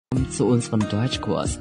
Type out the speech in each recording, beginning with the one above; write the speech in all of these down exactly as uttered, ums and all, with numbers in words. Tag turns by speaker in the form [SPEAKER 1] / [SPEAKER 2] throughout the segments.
[SPEAKER 1] zu unserem Deutschkurs.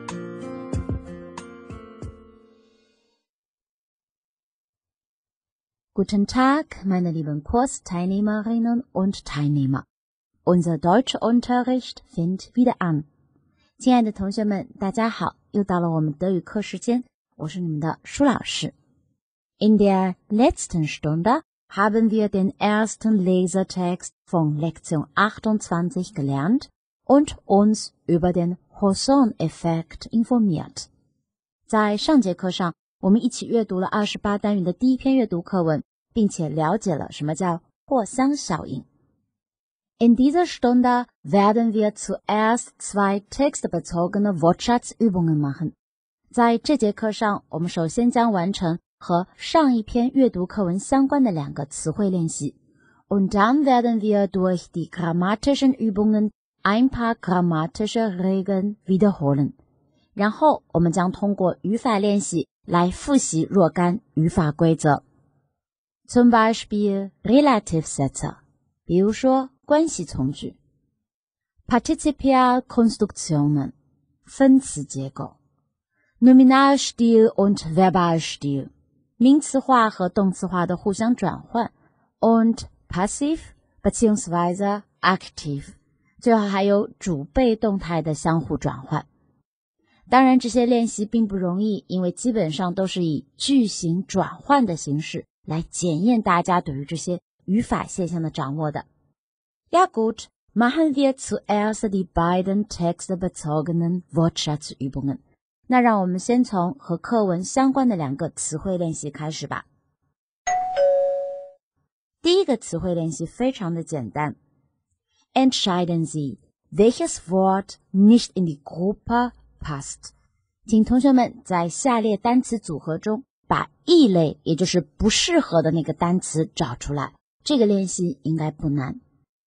[SPEAKER 2] Guten Tag, meine lieben Kursteilnehmerinnen und Teilnehmer. Unser Deutschunterricht fängt wieder an. 亲爱的同学们，大家好，又到了我们德语课时间，我是你们的舒老师。In der letzten Stunde haben wir den ersten Lesetext von Lektion achtundzwanzig gelernt und uns über den Hoson-Effekt informiert. 在上节课上，我们一起阅读了二十八单元的第一篇阅读课文，并且了解了什么叫霍桑效应。In dieser Stunde werden wir zuerst zwei textbezogene Wortschatzübungen machen. 在这节课上，我们首先将完成和上一篇阅读课文相关的两个词汇练习。Und dann werden wir durch die grammatischen Übungen ein paar grammatische Regeln wiederholen. 然后我们将通过语法练习来复习若干语法规则。Zum Beispiel Relativsätze, 比如说关系从句。Partizipialkonstruktionen, 分词结构。Nominalstil und Verbalstil, 名词化和动词化的互相转换。Und passiv bzw. aktiv, 最后还有主被动态的相互转换。当然这些练习并不容易，因为基本上都是以句型转换的形式来检验大家对于这些语法现象的掌握的。Ja gut, machen wir zuerst die beiden textbezogenen Wortschatzübungen. 那让我们先从和课文相关的两个词汇练习开始吧。第一个词汇练习非常的简单。Entscheiden Sie, welches Wort nicht in die Gruppe passt. 请同学们在下列单词组合中把异类，也就是不适合的那个单词找出来。这个练习应该不难。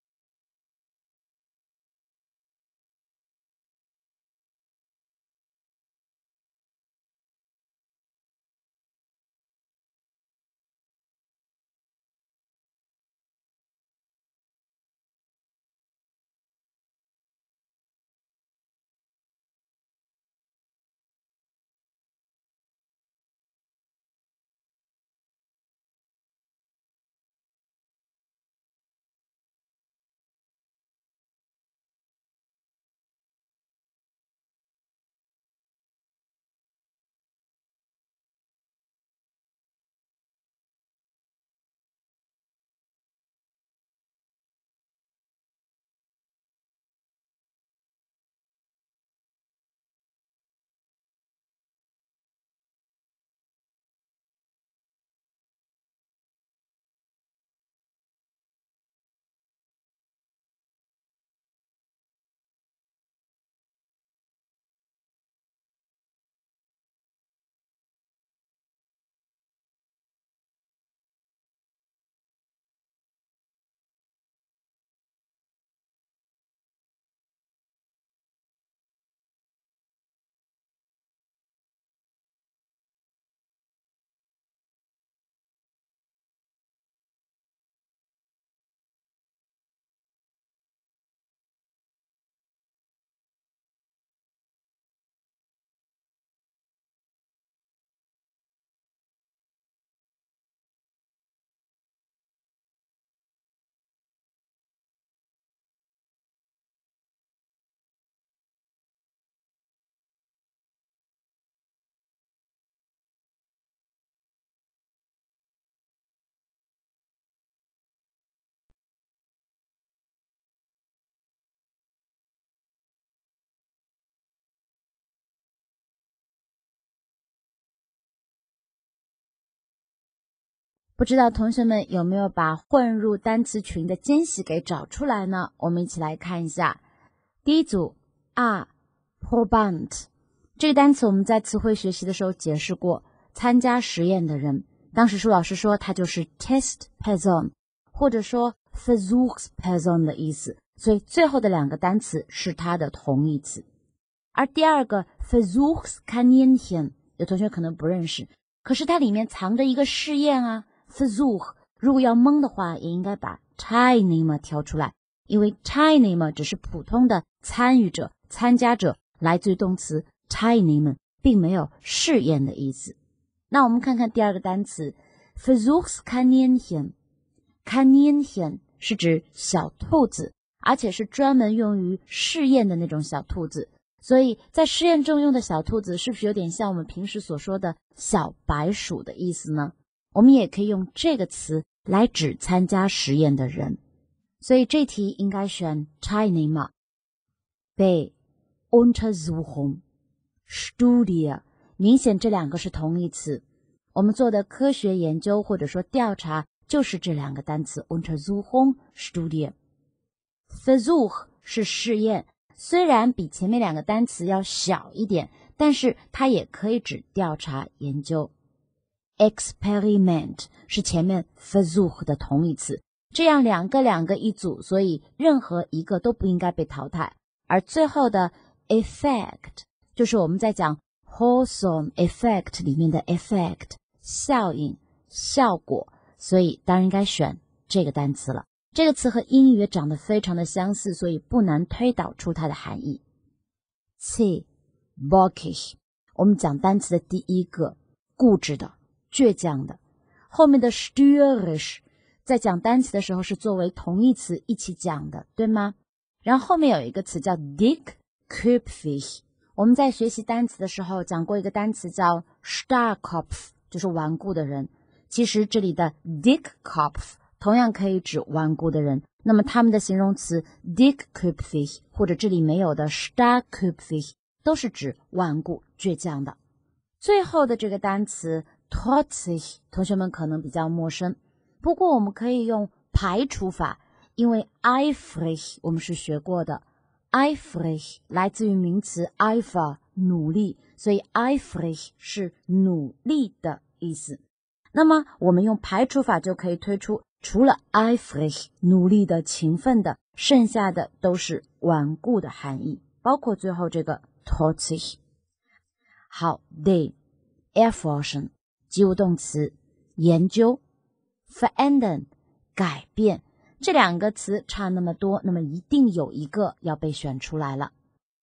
[SPEAKER 2] 不知道同学们有没有把混入单词群的间隙给找出来呢？我们一起来看一下。第一组 A Proband 这个单词我们在词汇学习的时候解释过，参加实验的人。当时舒老师说它就是 Test Person 或者说 Versuchsperson 的意思，所以最后的两个单词是它的同义词。而第二个 Versuchskaninchen 有同学可能不认识，可是它里面藏着一个试验啊。Versuch 如果要蒙的话，也应该把 Teilnehmer 挑出来，因为 Teilnehmer 只是普通的参与者， 参加者来自于动词 teilnehmen， 并没有试验的意思。那我们看看第二个单词 Versuchskaninchen。 Kaninchen 是指小兔子，而且是专门用于试验的那种小兔子，所以在试验中用的小兔子是不是有点像我们平时所说的小白鼠的意思呢？我们也可以用这个词来指参加实验的人，所以这题应该选 Teilnehmer。 B. Untersuchung Studie， 明显这两个是同义词，我们做的科学研究或者说调查就是这两个单词 Untersuchung Studie。 Versuch 是试验，虽然比前面两个单词要小一点，但是它也可以指调查研究。Experiment 是前面 Versuch 的同义词，这样两个两个一组，所以任何一个都不应该被淘汰。而最后的 Effect 就是我们在讲 Wholesome Effect 里面的 Effect 效应效果，所以当然应该选这个单词了。这个词和英语也长得非常的相似，所以不难推导出它的含义。C. Bockig， 我们讲单词的第一个固执的倔强的，后面的 störrisch 在讲单词的时候是作为同义词一起讲的，对吗？然后后面有一个词叫 dickköpfig， 我们在学习单词的时候讲过一个单词叫 Starrkopf， 就是顽固的人。其实这里的 Dickkopf 同样可以指顽固的人，那么他们的形容词 dickköpfig 或者这里没有的 Starrköpfig 都是指顽固倔强的。最后的这个单词 trotzig 同学们可能比较陌生，不过我们可以用排除法，因为 eifrig 我们是学过的， eifrig 来自于名词 eifer 努力，所以 eifrig 是努力的意思。那么我们用排除法就可以推出，除了 eifrig 努力的勤奋的，剩下的都是顽固的含义，包括最后这个 trotzig。 好 D. Erforschen 及物动词研究， verändern 改变，这两个词差那么多，那么一定有一个要被选出来了。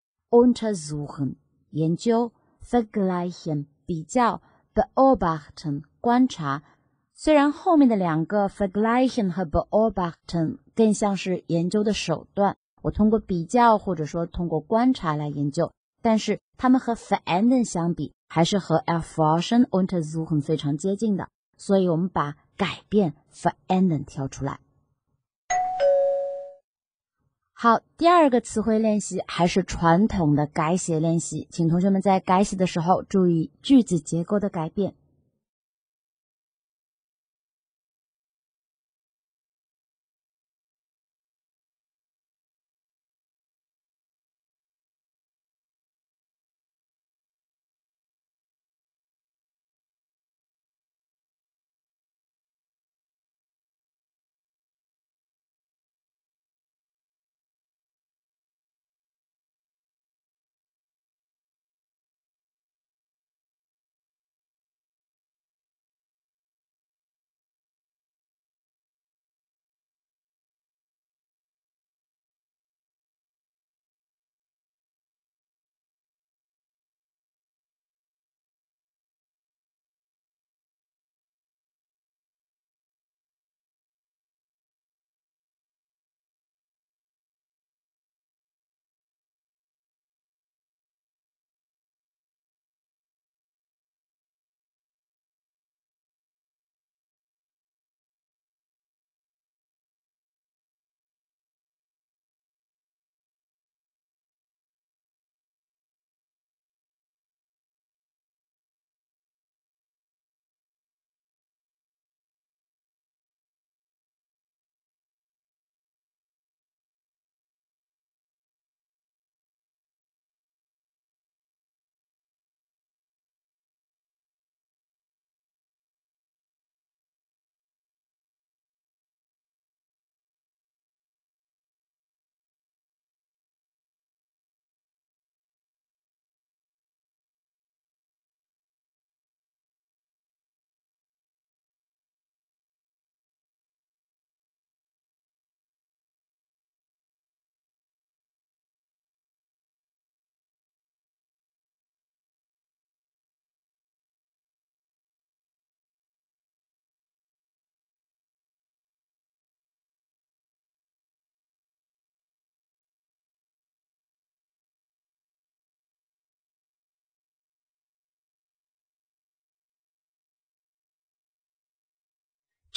[SPEAKER 2] Untersuchen 研究， vergleichen 比较， beobachten 观察，虽然后面的两个 vergleichen 和 beobachten 更像是研究的手段，我通过比较或者说通过观察来研究，但是它们和 verändern 相比还是和 erforschen untersuchen 非常接近的，所以我们把改变 verändern 挑出来。好，第二个词汇练习还是传统的改写练习，请同学们在改写的时候注意句子结构的改变。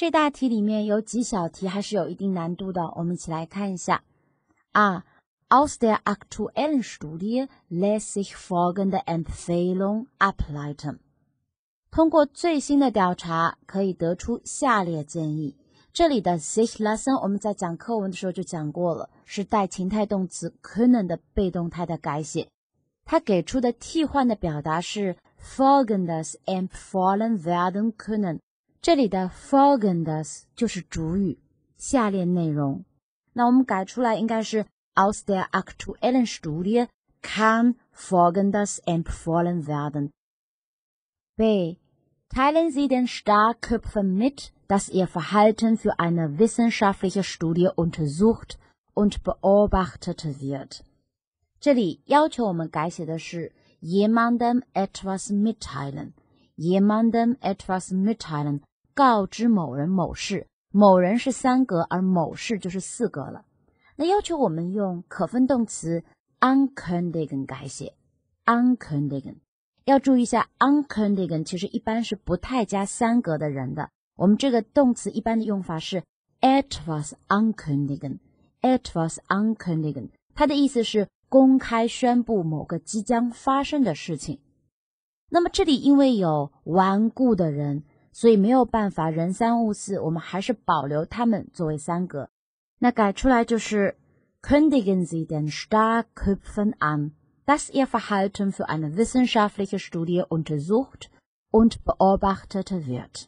[SPEAKER 2] 这大题里面有几小题还是有一定难度的，我们一起来看一下。啊 Aus der aktuellen Studie lässt sich folgende Empfehlung ableiten. 通过最新的调查可以得出下列建议。这里的 sich lassen 我们在讲课文的时候就讲过了，是带情态动词 können 的被动态的改写。它给出的替换的表达是 folgendes empfohlen werden können。这里的 folgendes 就是主语，下列内容。那我们改出来应该是 Aus der aktuellen Studie kann folgendes empfohlen werden. B. Teilen Sie den Starrköpfen mit, dass ihr Verhalten für eine wissenschaftliche Studie untersucht und beobachtet wird. 这里要求我们改写的是 jemandem etwas mitteilen. Jemandem etwas mitteilen. 告知某人某事，某人是三格，而某事就是四格了。那要求我们用可分动词 ankündigen 改写 ankündigen。要注意一下 ankündigen 其实一般是不太加三格的人的，我们这个动词一般的用法是 etwas ankündigen etwas ankündigen， 它的意思是公开宣布某个即将发生的事情。那么这里因为有顽固的人，所以没有办法人三物四，我们还是保留他们作为三格。那改出来就是 Kündigen Sie den Starrköpfen an, dass ihr Verhalten für eine wissenschaftliche Studie untersucht und beobachtet wird.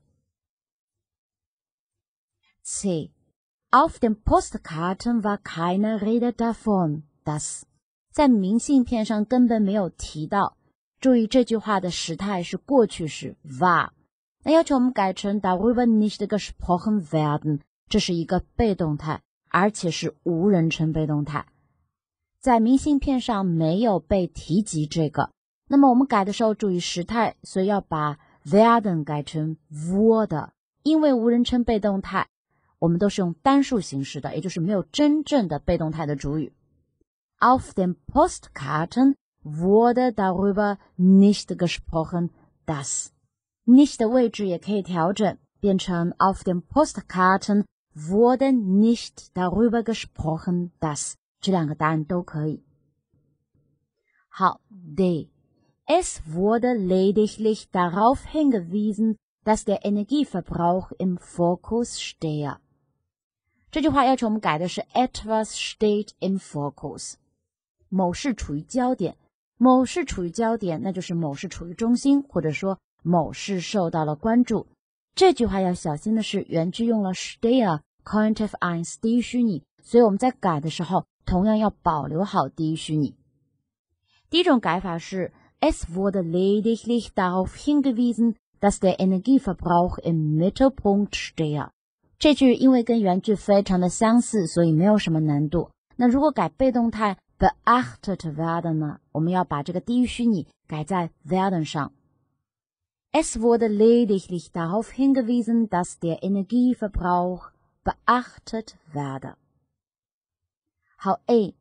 [SPEAKER 2] C. Auf den Postkarten war keine Rede davon, dass 在明信片上根本没有提到。注意这句话的时态是过去时 war。那要求我们改成 darüber nicht gesprochen werden， 这是一个被动态，而且是无人称被动态。在明信片上没有被提及这个，那么我们改的时候注意时态，所以要把 werden 改成 wurde， 因为无人称被动态，我们都是用单数形式的，也就是没有真正的被动态的主语。Auf den Postkarten wurde darüber nicht gesprochen, dass nicht 的位置也可以调整，变成 Auf den Postkarten wurde nicht darüber gesprochen, dass 这两个答案都可以。好 D. Es wurde lediglich darauf hingewiesen, dass der Energieverbrauch im Fokus stehe. 这句话要求我们改的是 etwas steht im Fokus。某事处于焦点，某事处于焦点，那就是某事处于中心，或者说某事受到了关注。这句话要小心的是，原句用了 stehe Konjunktiv eins 第一虚拟，所以我们在改的时候，同样要保留好第一虚拟。第一种改法是 Es wurde lediglich darauf hingewiesen, dass der Energieverbrauch im Mittelpunkt stehe. 这句因为跟原句非常的相似，所以没有什么难度。那如果改被动态 beachtet werden 呢，我们要把这个第一虚拟改在 werden 上。Es wurde lediglich darauf hingewiesen, dass der Energieverbrauch beachtet werde. 好 A.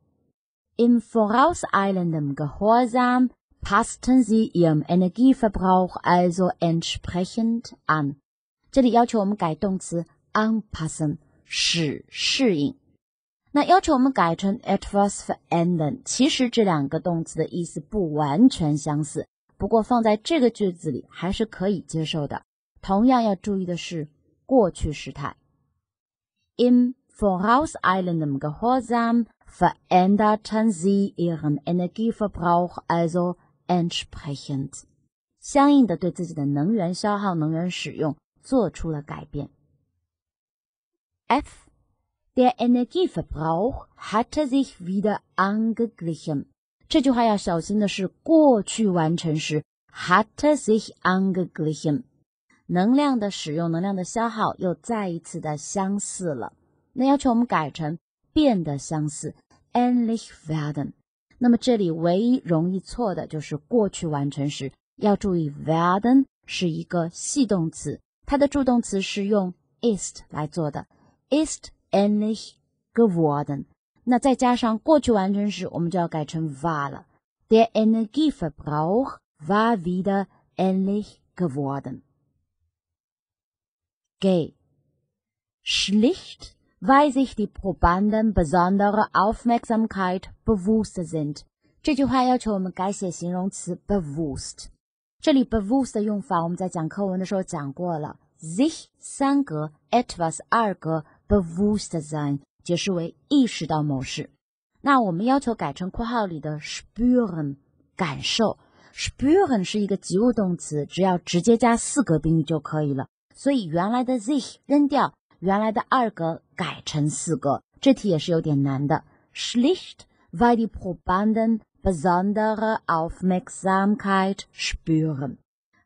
[SPEAKER 2] Im vorauseilenden Gehorsam passten sie ihrem Energieverbrauch also entsprechend an. 这里要求我们改动词 anpassen 使适应。那要求我们改成 etwas verändern， 其实这两个动词的意思不完全相似，不过放在这个句子里还是可以接受的。同样要注意的是过去时态。Im vorauseilenden Gehorsam veränderten sie ihren Energieverbrauch also entsprechend. 相应的对自己的能源消耗、能源使用做出了改变。F. Der Energieverbrauch hatte sich wieder angeglichen. 这句话要小心的是过去完成时 hatte sich angeglichen， 能量的使用、能量的消耗又再一次的相似了。那要求我们改成变得相似 ähnlich werden。 那么这里唯一容易错的就是过去完成时，要注意 werden 是一个系动词，它的助动词是用 ist 来做的， ist ähnlich geworden。 那再加上过去完成时，我们就要改成 war 了。 Der Energieverbrauch war wieder ähnlich geworden. G. schlicht, weil sich die Probanden besondere Aufmerksamkeit bewusst sind。这句话要求我们改写形容词 bewusst。这里 bewusst 的用法我们在讲课文的时候讲过了 sich 三格 etwas 二格 bewusst sein 解释为意识到某事。那我们要求改成括号里的 spüren 感受。spüren 是一个及物动词，只要直接加四格宾语就可以了。所以原来的 sich 扔掉，原来的二格改成四格。这题也是有点难的。schlicht, weil die Probanden besondere Aufmerksamkeit spüren.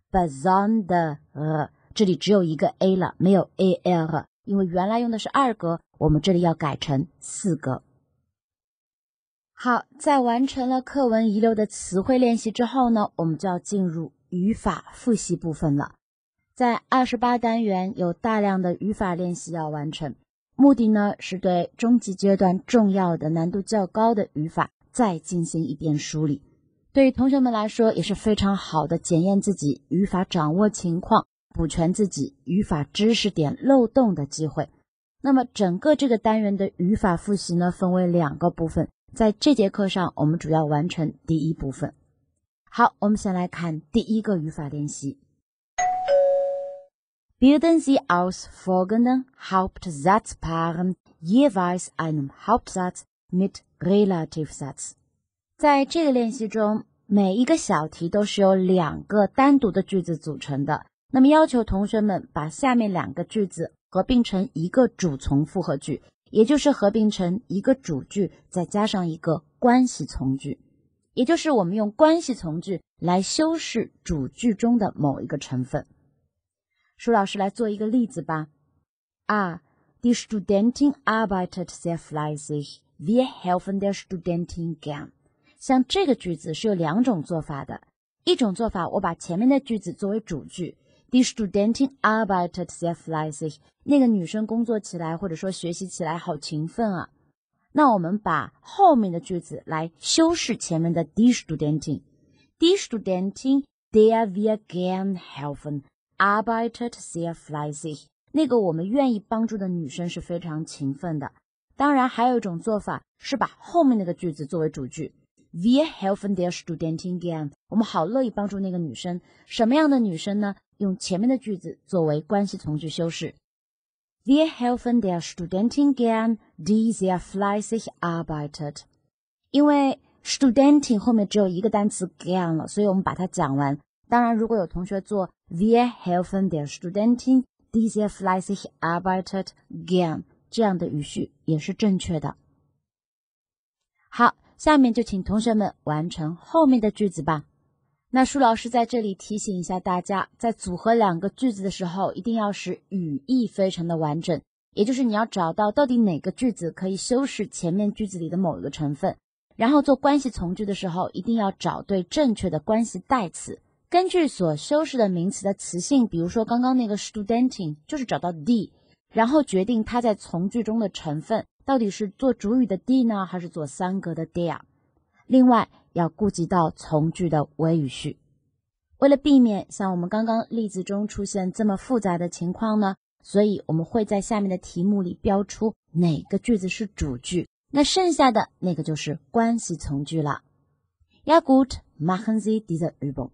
[SPEAKER 2] besondere 这里只有一个 a 了，没有 er， 因为原来用的是二格，我们这里要改成四格。好，在完成了课文遗留的词汇练习之后呢，我们就要进入语法复习部分了。在二十八单元有大量的语法练习要完成，目的呢是对中级阶段重要的难度较高的语法再进行一遍梳理。对于同学们来说也是非常好的检验自己语法掌握情况，补全自己语法知识点漏洞的机会。那么整个这个单元的语法复习呢，分为两个部分，在这节课上我们主要完成第一部分。好，我们先来看第一个语法练习。Bilden Sie aus folgenden Hauptsatzpaaren jeweils einen Hauptsatz mit Relativsatz。在这个练习中，每一个小题都是由两个单独的句子组成的。那么要求同学们把下面两个句子合并成一个主从复合句，也就是合并成一个主句再加上一个关系从句，也就是我们用关系从句来修饰主句中的某一个成分。舒老师来做一个例子吧。啊 Die Studentin arbeitet sehr fleißig. Wir helfen der Studentin gern. 像这个句子是有两种做法的。一种做法，我把前面的句子作为主句。Die Studentin arbeitet sehr fleißig. 那个女生工作起来或者说学习起来好勤奋啊。那我们把后面的句子来修饰前面的 Die Studentin. Die Studentin, der wir gern helfen.arbeitet sehr fleißig. 那个我们愿意帮助的女生是非常勤奋的。当然还有一种做法是把后面那个句子作为主句。Wir helfen der Studentin gern. 我们好乐意帮助那个女生。什么样的女生呢？用前面的句子作为关系从句修饰。Wir helfen der Studentin gern, die sehr fleißig arbeitet. 因为 Studentin 后面只有一个单词 gern 了，所以我们把它讲完。当然如果有同学做Wir helfen der Studentin, die sehr fleißig arbeitet, gern 这样的语序也是正确的。好，下面就请同学们完成后面的句子吧。那舒老师在这里提醒一下大家，在组合两个句子的时候，一定要使语义非常的完整，也就是你要找到到底哪个句子可以修饰前面句子里的某一个成分，然后做关系从句的时候，一定要找对正确的关系代词。根据所修饰的名词的词性，比如说刚刚那个 Studentin 就是找到 die， 然后决定它在从句中的成分到底是做主语的 die 呢，还是做三格的 der。 另外要顾及到从句的谓语序。为了避免像我们刚刚例子中出现这么复杂的情况呢，所以我们会在下面的题目里标出哪个句子是主句，那剩下的那个就是关系从句了。Ja gut, machen Sie diese Übung.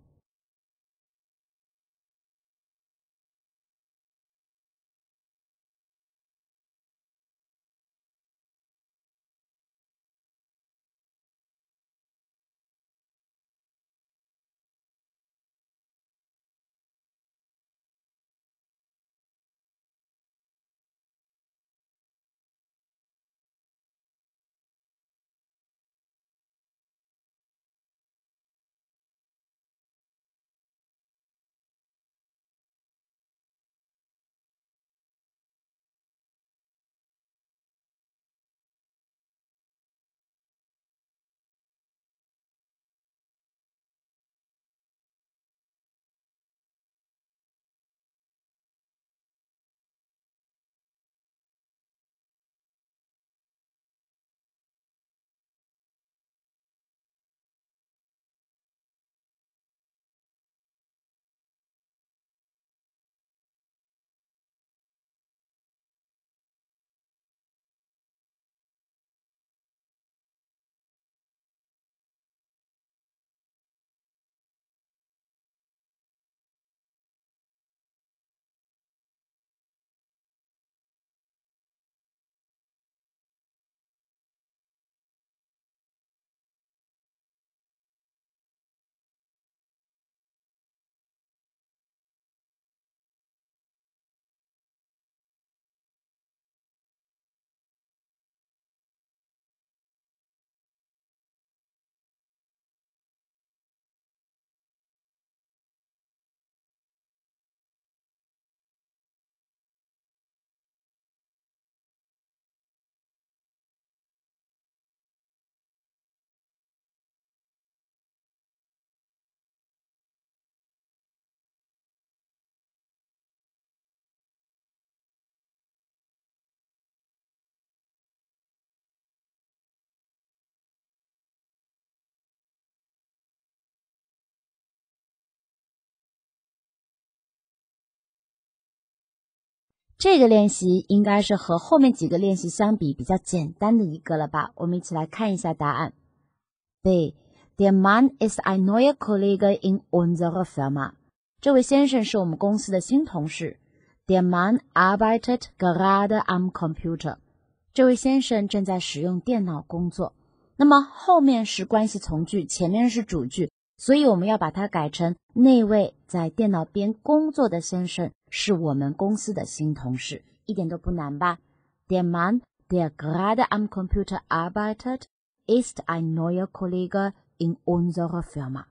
[SPEAKER 2] 这个练习应该是和后面几个练习相比比较简单的一个了吧，我们一起来看一下答案。B. Der Mann ist ein neuer Kollege in unserer Firma. 这位先生是我们公司的新同事。Der Mann arbeitet gerade am Computer. 这位先生正在使用电脑工作。那么后面是关系从句，前面是主句，所以我们要把它改成那位在电脑边工作的先生是我们公司的新同事，一点都不难吧？ Der Mann, der gerade am Computer arbeitet, ist ein neuer Kollege in unserer Firma.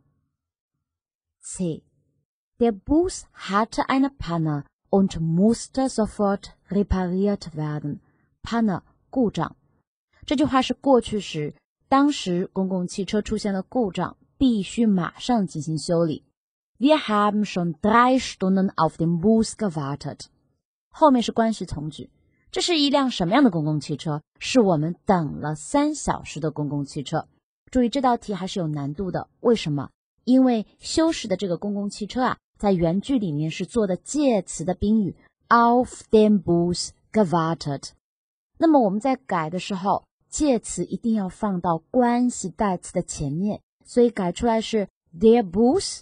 [SPEAKER 2] C. Der Bus hatte eine Panne und musste sofort repariert werden. Panne, 故障。这句话是过去时，当时公共汽车出现了故障，必须马上进行修理。Wir haben schon drei Stunden auf den Bus gewartet. 后面是关系从句。这是一辆什么样的公共汽车？是我们等了三小时的公共汽车。注意这道题还是有难度的，为什么？因为修饰的这个公共汽车啊，在原句里面是做的介词的宾语 auf den Bus gewartet。那么我们在改的时候，介词一定要放到关系代词的前面，所以改出来是 der Bus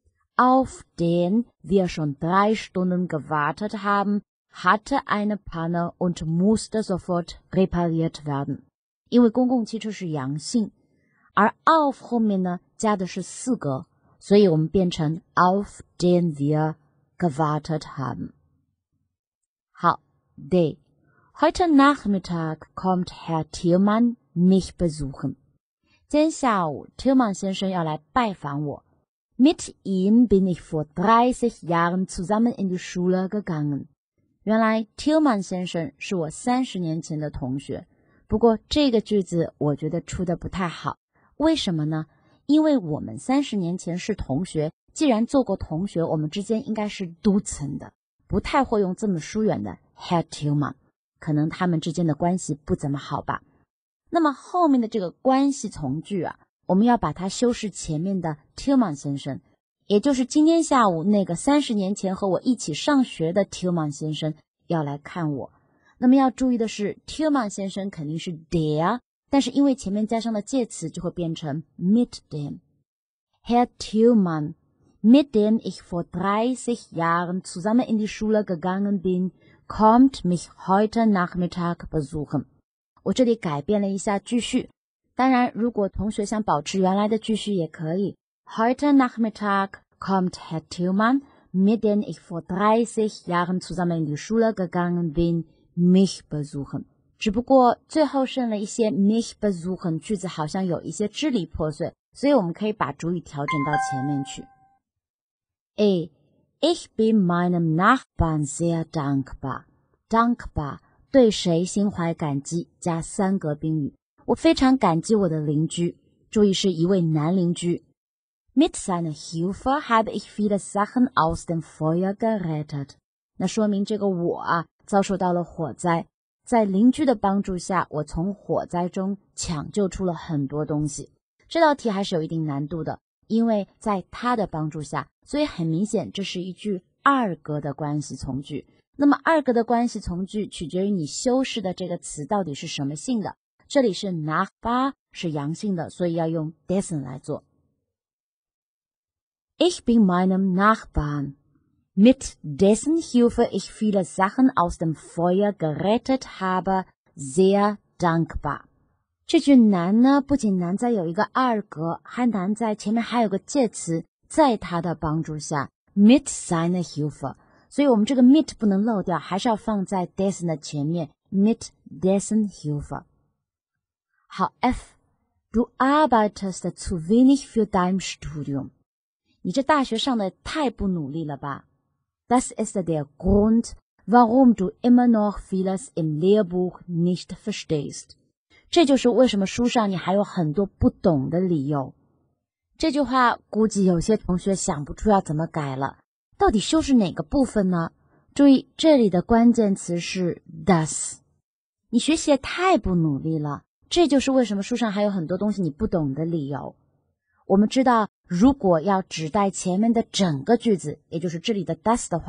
[SPEAKER 2] auf den wir schon drei Stunden gewartet haben, hatte eine Panne und musste sofort repariert werden。 因为公共汽车是阳性，而 auf 后面呢加的是四格，所以我们变成 auf den wir gewartet haben。 好 D. Heute Nachmittag kommt Herr Thielmann mich besuchen。 今天下午 Thielmann 先生要来拜访我。Mit ihm bin ich vor dreißig Jahren zusammen in die Schule gegangen。 原来 Thielmann 先生是我三十年前的同学，不过这个句子我觉得出的不太好。为什么呢？因为我们三十年前是同学，既然做过同学，我们之间应该是 duzen 的，不太会用这么疏远的 Herr Thielmann， 可能他们之间的关系不怎么好吧。那么后面的这个关系从句啊，我们要把它修饰前面的 Thielmann 先生，也就是今天下午那个三十年前和我一起上学的 Thielmann 先生要来看我。那么要注意的是 Thielmann 先生肯定是 der， 但是因为前面加上了介词，就会变成 mit dem。 Herr Thielmann, mit dem ich vor dreißig Jahren zusammen in die Schule gegangen bin, kommt mich heute Nachmittag besuchen。 我这里改变了一下句序，当然如果同学想保持原来的句序也可以。 Heute Nachmittag kommt Herr Thielmann, mit dem ich vor dreißig Jahren zusammen in die Schule gegangen bin, mich besuchen。 只不过最后剩了一些 mich besuchen， 句子好像有一些支离破碎，所以我们可以把主语调整到前面去。 A. Ich bin meinem Nachbarn sehr dankbar。 dankbar 对谁心怀感激，加三格宾语。我非常感激我的邻居，注意是一位男邻居。Mit seiner Hilfe habe ich viele Sachen aus dem Feuer gerettet。 那说明这个我啊遭受到了火灾，在邻居的帮助下，我从火灾中抢救出了很多东西。这道题还是有一定难度的，因为在他的帮助下，所以很明显这是一句二格的关系从句。那么二格的关系从句取决于你修饰的这个词到底是什么性的，这里是 Nachbar 是阳性的，所以要用 dessen 来做。Ich bin meinem Nachbarn, mit dessen Hilfe ich viele Sachen aus dem Feuer gerettet habe, sehr dankbar。 这句难呢，不仅难在有一个二格，还难在前面还有个介词，在他的帮助下 mit seiner Hilfe， 所以我们这个 mit 不能漏掉，还是要放在 dessen 的前面 mit dessen Hilfe。 好 F. Du arbeitest zu wenig für dein Studium。 你这大学上的太不努力了吧。 Das ist der Grund, warum du immer noch vieles im Lehrbuch nicht verstehst。 这就是为什么书上你还有很多不懂的理由。这句话估计有些同学想不出要怎么改了，到底修饰哪个部分呢？注意这里的关键词是 das。 你学习也太不努力了，这就是为什么书上还有很多东西你不懂的理由。我们知道如果要指代前面的整个句子，也就是这里的 das 的话，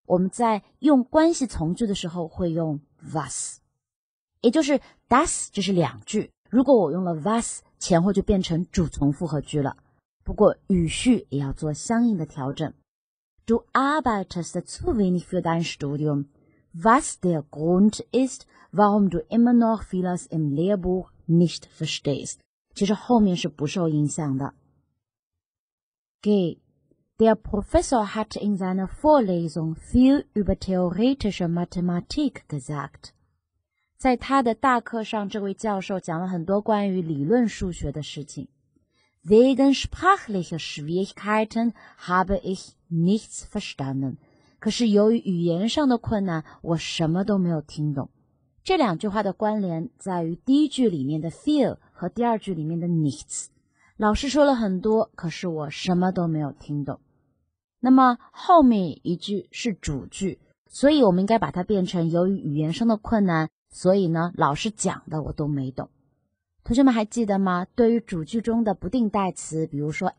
[SPEAKER 2] 我们在用关系从句的时候会用 was， 也就是 das 这是两句，如果我用了 was， 前后就变成主从复合句了。不过语序也要做相应的调整。Du arbeitest zu wenig für dein Studium, was der Grund ist, warum du immer noch vieles im Lehrbuch nicht verstehst. 其实后面是不受影响的。G. Der Professor hat in seiner Vorlesung viel über theoretische Mathematik gesagt. 在他的大课上，这位教授讲了很多关于理论数学的事情。Wegen sprachlicher Schwierigkeiten habe ich nichts verstanden. 可是由于语言上的困难，我什么都没有听懂。这两句话的关联在于第一句里面的 viel 和第二句里面的 nichts。老师说了很多，可是我什么都没有听懂。那么后面一句是主句，所以我们应该把它变成由于语言上的困难，所以呢，老师讲的我都没懂。同学们还记得吗？对于主句中的不定代词，比如说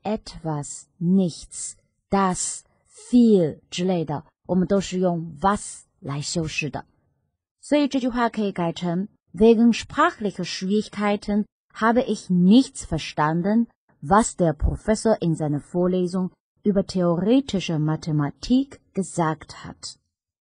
[SPEAKER 2] etwas、nichts、das、viel 之类的，我们都是用 was 来修饰的。所以这句话可以改成 Wegen sprachlicher Schwierigkeiten habe ich nichts verstanden, was der Professor in seiner Vorlesung über theoretische Mathematik gesagt hat.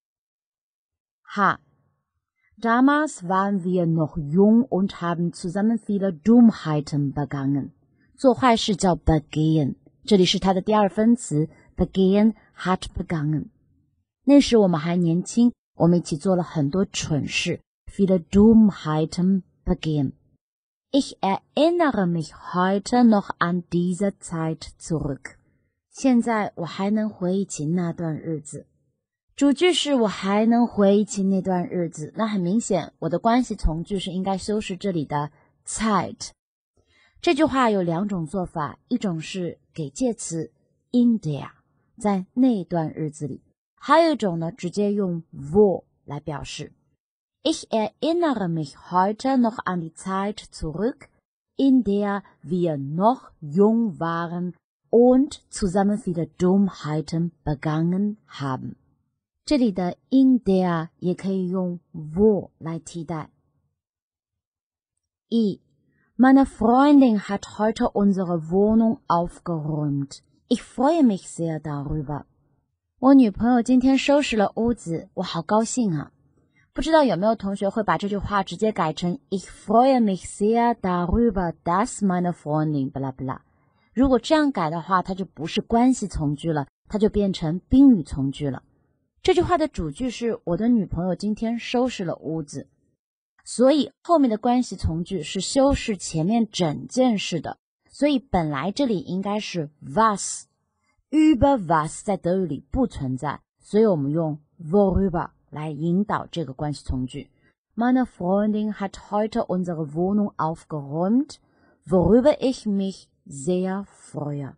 [SPEAKER 2] H. Damals waren wir noch jung und haben zusammen viele Dummheiten begangen. 做坏事叫 begehen， 这里是它的第二分词 begehen hat begangen。那时我们还年轻，我们一起做了很多蠢事 viele Dummheiten begehen。Ich erinnere mich heute noch an diese Zeit zurück. 现在我还能回忆起那段日子。主句是我还能回忆起那段日子，那很明显我的关系从句是应该修饰这里的 Zeit。 这句话有两种做法，一种是给介词 in der 在那段日子里，还有一种呢直接用 wo 来表示。Ich erinnere mich heute noch an die Zeit zurück, in der wir noch jung waren und zusammen viele Dummheiten begangen haben。这里的 in der 也可以用 wo 来替代。E. Meine Freundin hat heute unsere Wohnung aufgeräumt. Ich freue mich sehr darüber. 我女朋友今天收拾了屋子，我好高兴啊。不知道有没有同学会把这句话直接改成 Ich freue mich sehr darüber, dass meine Freundin bla bla。如果这样改的话，它就不是关系从句了，它就变成宾语从句了。这句话的主句是我的女朋友今天收拾了屋子，所以后面的关系从句是修饰前面整件事的，所以本来这里应该是 was， über was 在德语里不存在，所以我们用 worüber 来引导这个关系从句。Meine Freundin hat heute unsere Wohnung aufgeräumt, worüber ich mich sehr freue.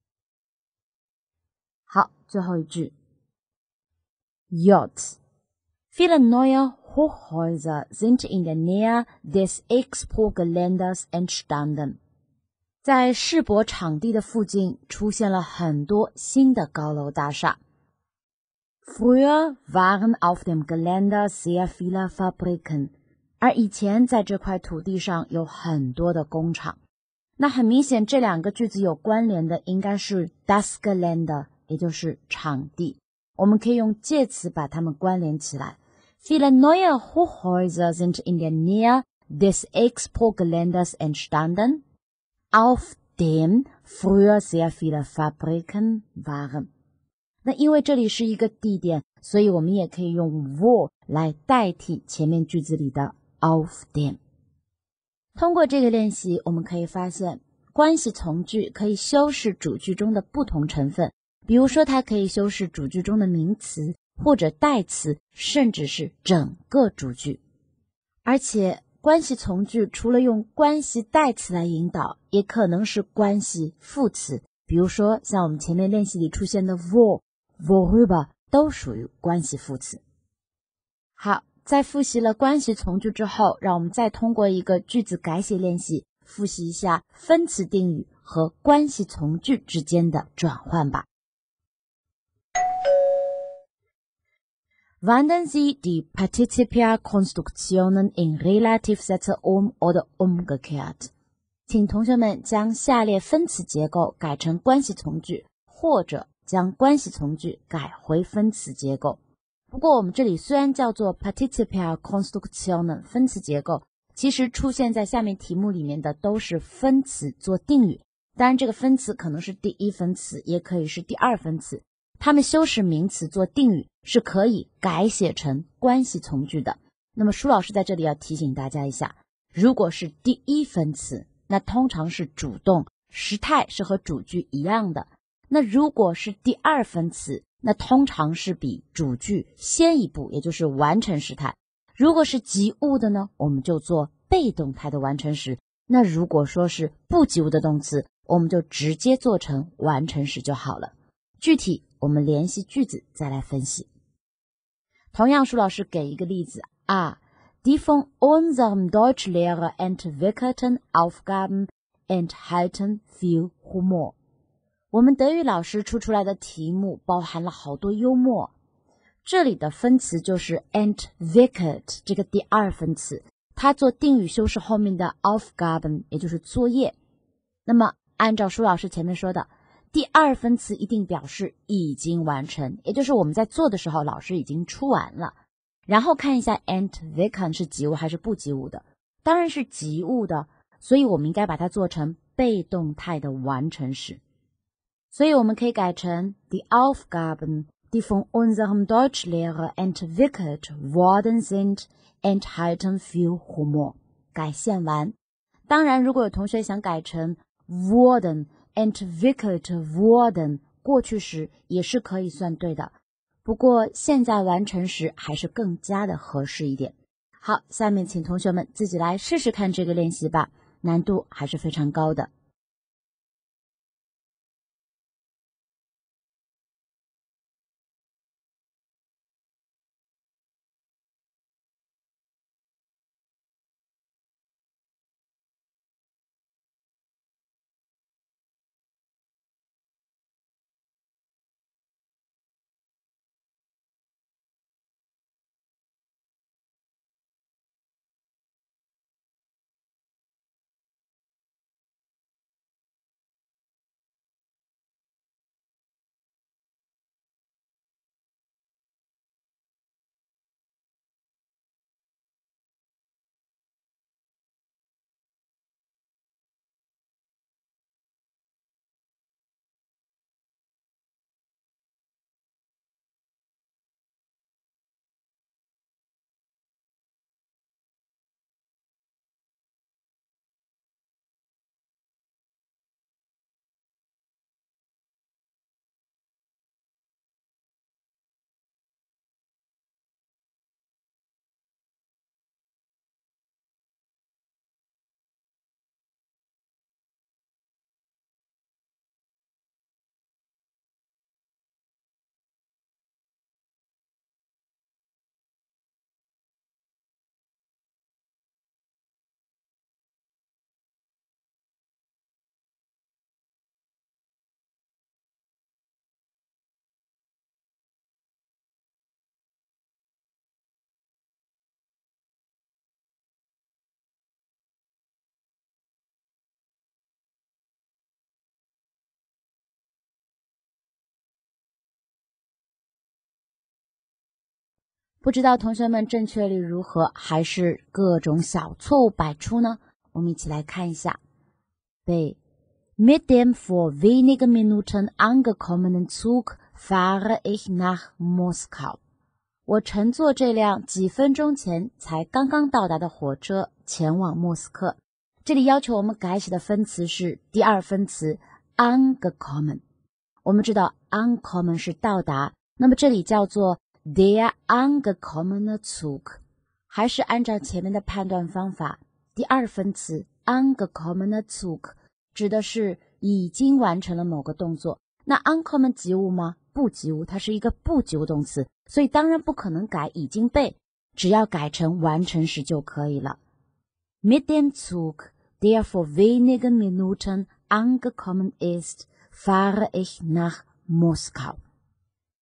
[SPEAKER 2] 好，最后一句。J. Viele neue Hochhäuser sind in der Nähe des Expo-Geländes entstanden. 在世博场地的附近出现了很多新的高楼大厦。Früher waren auf dem Gelände sehr viele Fabriken. 而以前在这块土地上有很多的工厂。那很明显这两个句子有关联的应该是 das Gelände， 也就是场地。我们可以用介词把它们关联起来。Viele neue Hochhäuser sind in der Nähe des Expo-Geländes entstanden, auf dem früher sehr viele Fabriken waren. 那因为这里是一个地点，所以我们也可以用 wo 来代替前面句子里的 auf dem。通过这个练习，我们可以发现关系从句可以修饰主句中的不同成分。比如说它可以修饰主句中的名词或者代词，甚至是整个主句。而且关系从句除了用关系代词来引导，也可能是关系副词，比如说像我们前面练习里出现的 wo、worüber 都属于关系副词。好，在复习了关系从句之后，让我们再通过一个句子改写练习，复习一下分词定语和关系从句之间的转换吧。 Wandeln Sie die Partizipalkonstruktionen in Relativsätze um oder umgekehrt。请同学们将下列分词结构改成关系从句，或者将关系从句改回分词结构。不过我们这里虽然叫做 Partizipalkonstruktionen 分词结构，其实出现在下面题目里面的都是分词做定语。当然这个分词可能是第一分词，也可以是第二分词。它们修饰名词做定语是可以改写成关系从句的。那么舒老师在这里要提醒大家一下，如果是第一分词，那通常是主动，时态是和主句一样的。那如果是第二分词，那通常是比主句先一步，也就是完成时态。如果是及物的呢，我们就做被动态的完成时。那如果说是不及物的动词，我们就直接做成完成时就好了。具体我们联系句子再来分析。同样舒老师给一个例子啊 Die von unserem Deutschlehrer entwickelten Aufgaben enthalten viel Humor。 我们德语老师出出来的题目包含了好多幽默。这里的分词就是 entwickelt 这个第二分词，它做定语修饰后面的 Aufgaben， 也就是作业。那么按照舒老师前面说的，第二分词一定表示已经完成，也就是我们在做的时候老师已经出完了。然后看一下 entwickeln 是及物还是不及物的，当然是及物的，所以我们应该把它做成被动态的完成时。所以我们可以改成 Die Aufgaben, die von unserem Deutschlehrer entwickelt worden sind, enthalten viel Humor。 改现完。当然如果有同学想改成 wurden, entwickelt wurden 过去时也是可以算对的，不过现在完成时还是更加的合适一点。好，下面请同学们自己来试试看这个练习吧，难度还是非常高的。不知道同学们正确率如何，还是各种小错误百出呢？我们一起来看一下。B. Mit dem vor wenigen Minuten angekommenen Zug fahre ich nach Moskau。 我乘坐这辆几分钟前才刚刚到达的火车前往莫斯科。这里要求我们改写的分词是第二分词 angekommen。 我们知道 ankommen 是到达，那么这里叫做Der angekommene Zug， 还是按照前面的判断方法，第二分词 angekommene Zug 指的是已经完成了某个动作。那 ankommen 及物吗？不及物，它是一个不及物动词，所以当然不可能改已经被，只要改成完成时就可以了。Mit dem Zug, der vor wenigen Minuten angekommen ist, fahre ich nach Moskau。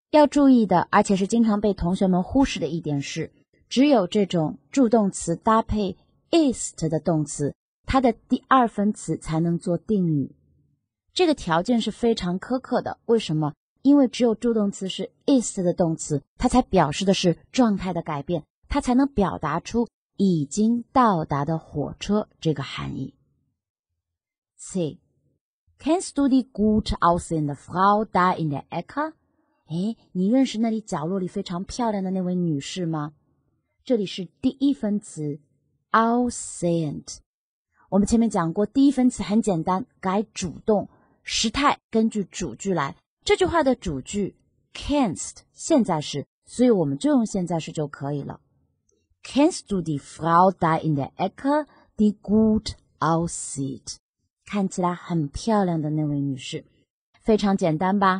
[SPEAKER 2] 要注意的，而且是经常被同学们忽视的一点是，只有这种助动词搭配 ist 的动词，它的第二分词才能做定语。这个条件是非常苛刻的，为什么？因为只有助动词是 ist 的动词，它才表示的是状态的改变，它才能表达出已经到达的火车这个含义。C. Kennst du die gut aussehende Frau da in der Ecke? 诶，你认识那里角落里非常漂亮的那位女士吗？这里是第一分词 aussehend。我们前面讲过，第一分词很简单，改主动，时态根据主句来。这句话的主句 kennst 现在时，所以我们就用现在时就可以了。Kennst du die Frau da in der Ecke, die gut aussieht? 看起来很漂亮的那位女士，非常简单吧？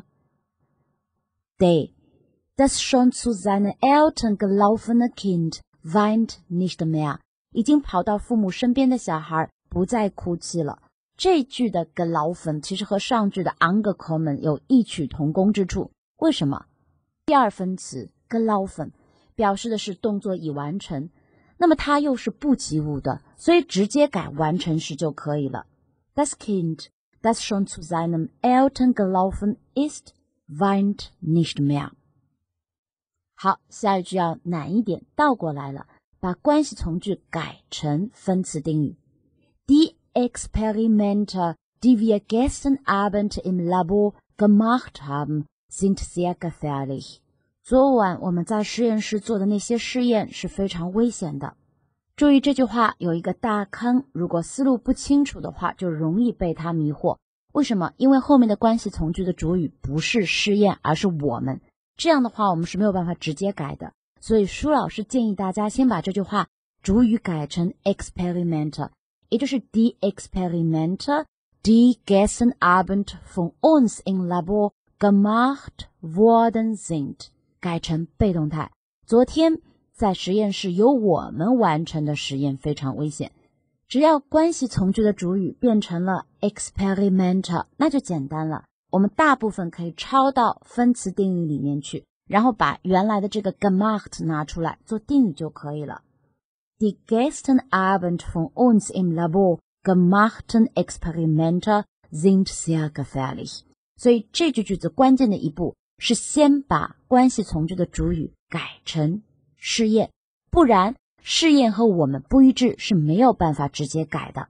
[SPEAKER 2] D. Das schon zu seinen Eltern gelaufene Kind weint nicht mehr. 已经跑到父母身边的小孩不再哭泣了。这句的 gelaufen 其实和上句的 angekommen 有异曲同工之处。为什么？第二分词 gelaufen 表示的是动作已完成，那么它又是不及物的，所以直接改完成时就可以了。Das Kind, das schon zu seinen Eltern gelaufen ist, weint nicht mehr. 好，下一句要难一点，倒过来了，把关系从句改成分词定语。Die Experimente, die wir gestern Abend im Labor gemacht haben, sind sehr gefährlich. 昨晚我们在实验室做的那些试验是非常危险的。注意这句话有一个大坑，如果思路不清楚的话，就容易被它迷惑。为什么？因为后面的关系从句的主语不是试验，而是我们。这样的话我们是没有办法直接改的。所以舒老师建议大家先把这句话主语改成 Experimente， 也就是 die Experimente, die gestern Abend von uns im Labor gemacht worden sind， 改成被动态。昨天在实验室由我们完成的实验非常危险。只要关系从句的主语变成了 Experimente， 那就简单了。我们大部分可以抄到分词定语里面去，然后把原来的这个 gemacht 拿出来做定语就可以了。Die gestern Abend von uns im Labor gemachten Experimente sind sehr gefährlich。 所以这句句子关键的一步是先把关系从句的主语改成试验，不然试验和我们不一致是没有办法直接改的。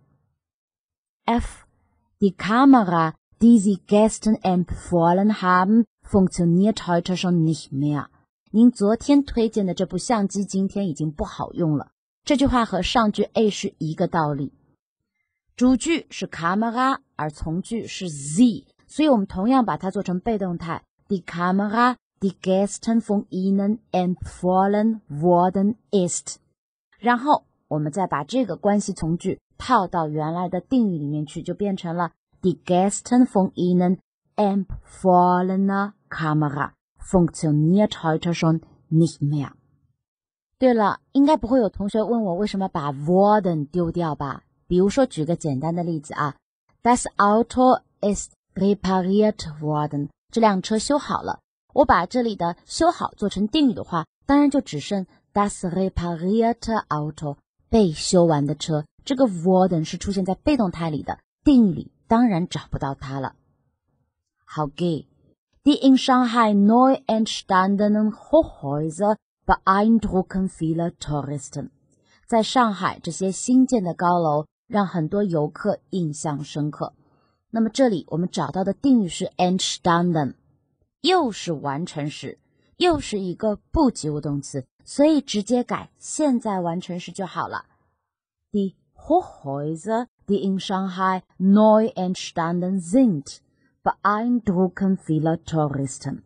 [SPEAKER 2] F. Die Kamera, die Sie gestern empfohlen haben, funktioniert heute schon nicht mehr. 您昨天推荐的这部相机今天已经不好用了。这句话和上句 A 是一个道理。主句是 Kamera， 而从句是 Sie， 所以我们同样把它做成被动态。Die Kamera, die gestern von Ihnen empfohlen worden ist。 然后我们再把这个关系从句套到原来的定语里面去，就变成了 Die gestern von Ihnen empfohlene Kamera funktioniert heute schon nicht mehr。 对了，应该不会有同学问我为什么把 worden 丢掉吧？比如说举个简单的例子啊 Das Auto ist repariert worden， 这辆车修好了。我把这里的修好做成定语的话，当然就只剩 Das reparierte Auto， 被修完的车。这个 worden 是出现在被动态里的，定语里当然找不到它了。好 G. Die in Shanghai neu entstandenen Hochhäuser beeindrucken viele Touristen。 在上海这些新建的高楼让很多游客印象深刻。那么这里我们找到的定语是 entstanden， 又是完成时，又是一个不及物动词，所以直接改现在完成时就好了。 Die Hochhäuser, die in Shanghai neu entstanden sind, beeindrucken viele Touristen.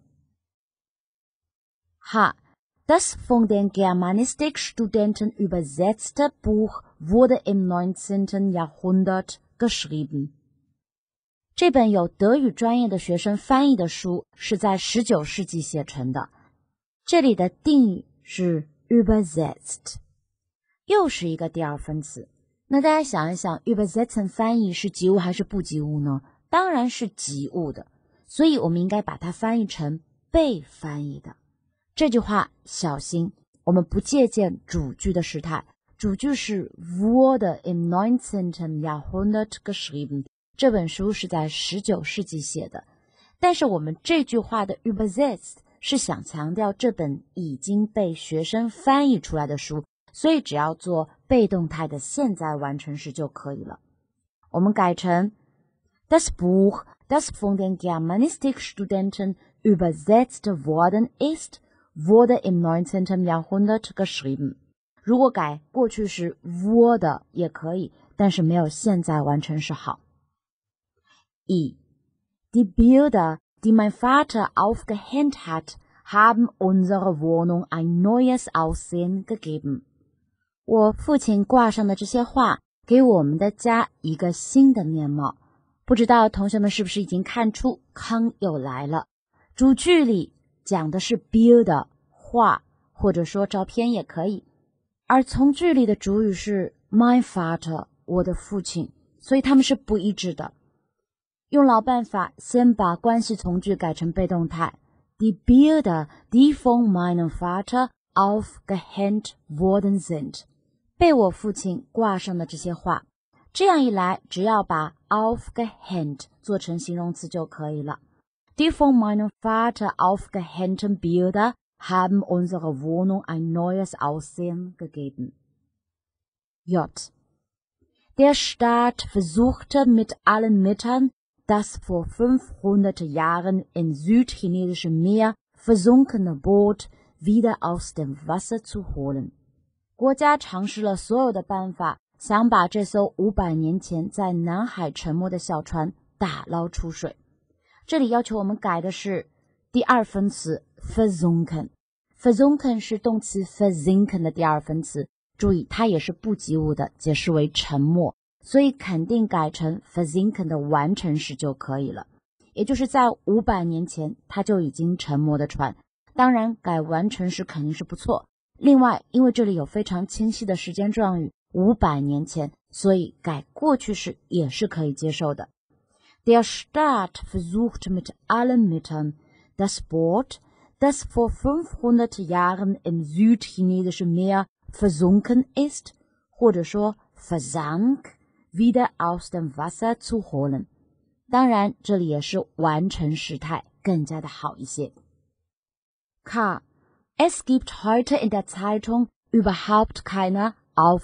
[SPEAKER 2] H. Das von den Germanistikstudenten übersetzte Buch wurde im neunzehnten Jahrhundert geschrieben. 这本由德语专业的学生翻译的书是在十九世纪写成的。这里的定语是 übersetzt， 又是一个第二分词。那大家想一想 übersetzen 翻译是及物还是不及物呢？当然是及物的，所以我们应该把它翻译成被翻译的。这句话小心，我们不借鉴主句的时态，主句是 wurde im neunzehnten Jahrhundert geschrieben， 这本书是在十九世纪写的，但是我们这句话的 übersetzt 是想强调这本已经被学生翻译出来的书，所以只要做被动态的现在完成时就可以了。我们改成 Das Buch, das von den Germanistikstudenten übersetzt worden ist, wurde im neunzehnten Jahrhundert geschrieben。 如果改过去时 wurde 也可以，但是没有现在完成时好。E. Die Bilder, die mein Vater aufgehängt hat, haben unserer Wohnung ein neues Aussehen gegeben。 我父亲挂上的这些画给我们的家一个新的面貌。不知道同学们是不是已经看出康又来了？主句里讲的是 Bilder 画，或者说照片也可以，而从句里的主语是 my father 我的父亲，所以他们是不一致的。用老办法，先把关系从句改成被动态 Die Bilder, die von meinem Vater aufgehängt worden sind， 被我父亲挂上的这些画。这样一来，只要把 aufgehängt 做成形容词就可以了。Die von meinem Vater aufgehängten Bilder haben unserer Wohnung ein neues Aussehen gegeben. J. Der Staat versuchte mit allen Mitteln, das vor fünfhundert Jahren im südchinesischen Meer versunkene Boot wieder aus dem Wasser zu holen. 国家尝试了所有的办法，想把这艘五百年前在南海沉没的小船打捞出水。这里要求我们改的是第二分词 versunken。versunken 是动词 versinken 的第二分词，注意它也是不及物的，解释为沉没，所以肯定改成 versinken 的完成时就可以了。也就是在五百年前它就已经沉没的船，当然改完成时肯定是不错。另外，因为这里有非常清晰的时间状语五百年前，所以改过去时也是可以接受的。Der Staat versucht mit allen Mitteln, das Boot, das vor fünfhundert Jahren im südchinesischen Meer versunken ist, 或者说 versank, wieder aus dem Wasser zu holen。 当然，这里也是完成时态，更加的好一些。K. Es gibt heute in der Zeitung überhaupt keine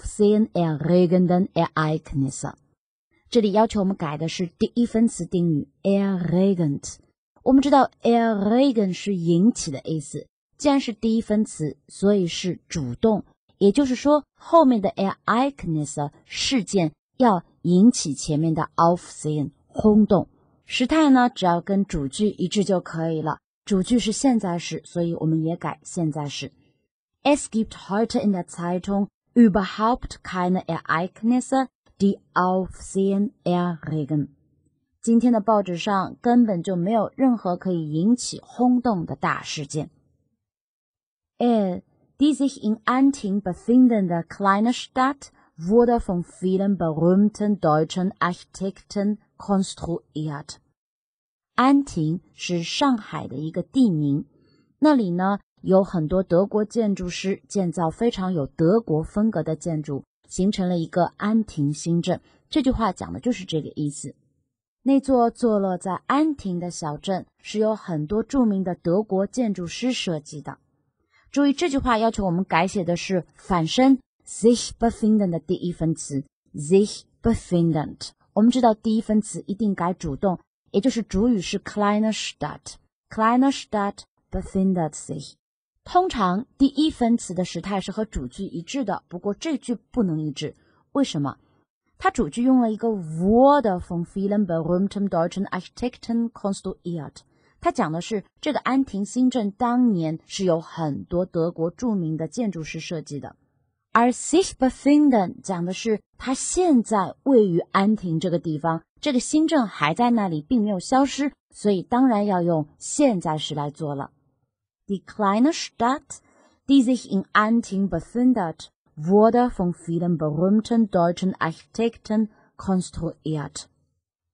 [SPEAKER 2] aufsehenerregenden Ereignisse。 这里要求我们改的是第一分词定语 erregend。 我们知道 erregen 是引起的意思，既然是第一分词，所以是主动，也就是说后面的 Ereignisse 事件要引起前面的 Aufsehen 轰动。时态呢，只要跟主句一致就可以了。主句是现在时，所以我们也改现在时。Es gibt heute in der Zeitung überhaupt keine Ereignisse, die Aufsehen erregen。 今天的报纸上根本就没有任何可以引起轰动的大事件。L. Die sich in Anting befindende kleine Stadt wurde von vielen berühmten deutschen Architekten konstruiert。 安亭是上海的一个地名，那里呢有很多德国建筑师建造非常有德国风格的建筑，形成了一个安亭新镇。这句话讲的就是这个意思。那座坐落在安亭的小镇是由很多著名的德国建筑师设计的。注意这句话要求我们改写的是反身 sich befinden 的第一分词 sich befindend。 我们知道第一分词一定改主动，也就是主语是 kleine Stadt， kleine Stadt befindet sich。 通常第一分词的时态是和主句一致的，不过这句不能一致。为什么？它主句用了一个 wurde von vielen berühmten deutschen Architekten konstruiert， 它讲的是这个安亭新镇当年是有很多德国著名的建筑师设计的，而 sich befinden 讲的是它现在位于安亭这个地方，这个新镇还在那里，并没有消失，所以当然要用现在时来做了。Die kleine Stadt, die sich in Anting befindet, wurde von vielen berühmten deutschen Architekten konstruiert。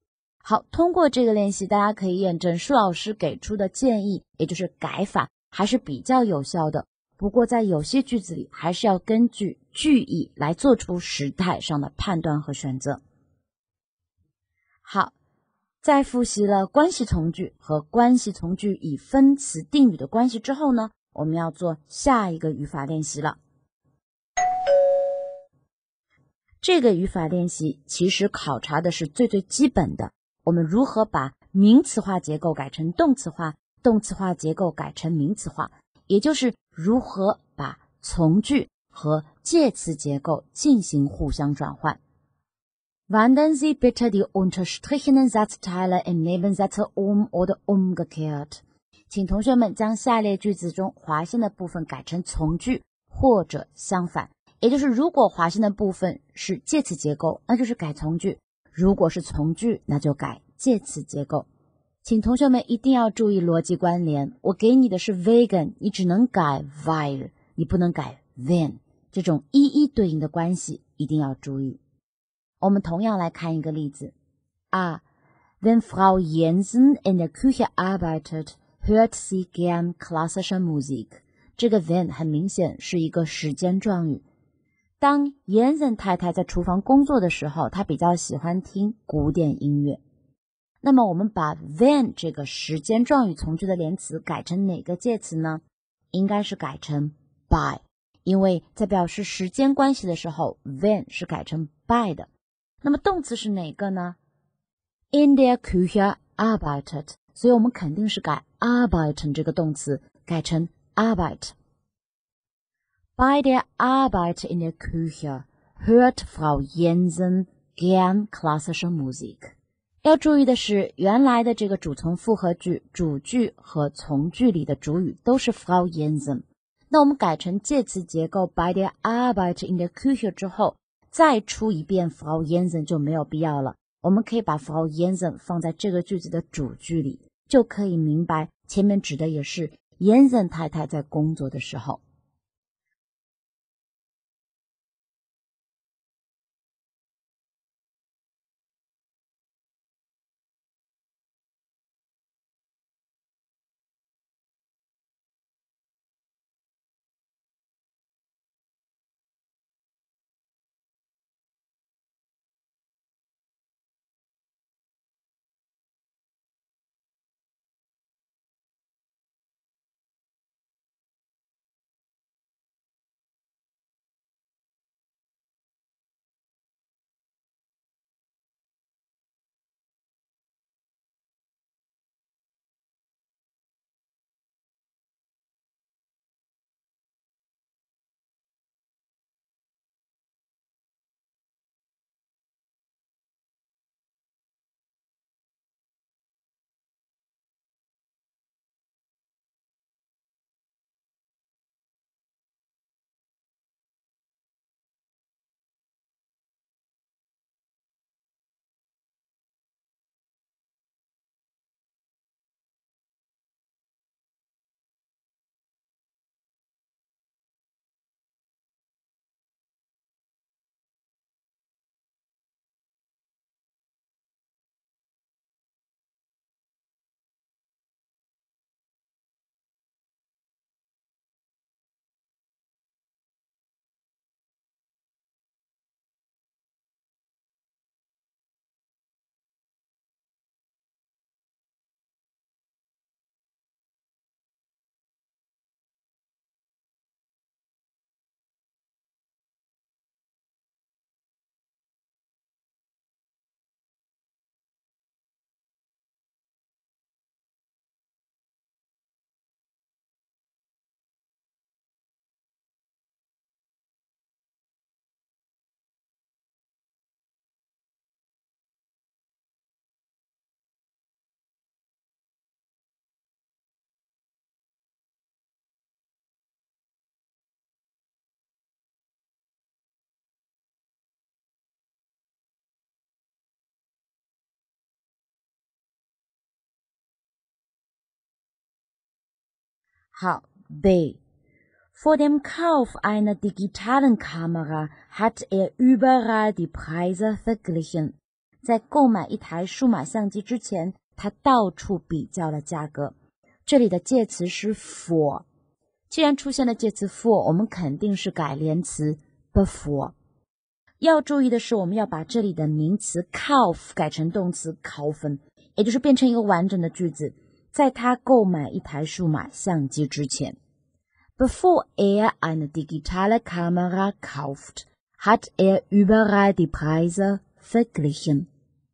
[SPEAKER 2] 好，通过这个练习，大家可以验证舒老师给出的建议，也就是改法，还是比较有效的。不过在有些句子里，还是要根据句意来做出时态上的判断和选择。好，在复习了关系从句和关系从句与分词定语的关系之后呢，我们要做下一个语法练习了。这个语法练习其实考察的是最最基本的，我们如何把名词化结构改成动词化，动词化结构改成名词化，也就是如何把从句和介词结构进行互相转换。Wandern Sie bitte die unterstrichenen Satzteile im Nebensatze um oder umgekehrt。请同学们将下列句子中划线的部分改成从句，或者相反。也就是如果划线的部分是介词结构，那就是改从句；如果是从句，那就改介词结构。请同学们一定要注意逻辑关联，我给你的是 wegen， 你只能改 weil， 你不能改 wenn， 这种一一对应的关系一定要注意。我们同样来看一个例子啊 Wenn Frau Jensen in der Küche arbeitet, hört sie gern klassische Musik。 这个 when 很明显是一个时间状语。当 Jensen 太太在厨房工作的时候，她比较喜欢听古典音乐。那么我们把 when 这个时间状语从句的连词改成哪个介词呢？应该是改成 by， 因为在表示时间关系的时候 when 是改成 by 的。那么动词是哪个呢？ In der Küche arbeitet， 所以我们肯定是改 arbeiten 这个动词，改成 Arbeit。Bei der Arbeit in der Küche hört Frau Jensen gern klassische Musik。 要注意的是，原来的这个主从复合句、主句和从句里的主语都是 Frau Jensen。 那我们改成介词结构 Bei der Arbeit in der Küche 之后，再出一遍 Frau Jensen 就没有必要了。我们可以把 Frau Jensen 放在这个句子的主句里，就可以明白前面指的也是 Jensen 太太在工作的时候。好 B. Vor dem Kauf einer digitalen Kamera hat er überall die Preise verglichen. 在购买一台数码相机之前，他到处比较了价格。这里的介词是 for， 既然出现了介词 for， 我们肯定是改连词 before。要注意的是，我们要把这里的名词 kauf 改成动词 kaufen， 也就是变成一个完整的句子。在他购买一台数码相机之前 ，Bevor er eine digitale Kamera kauft, hat er überall die Preise verglichen.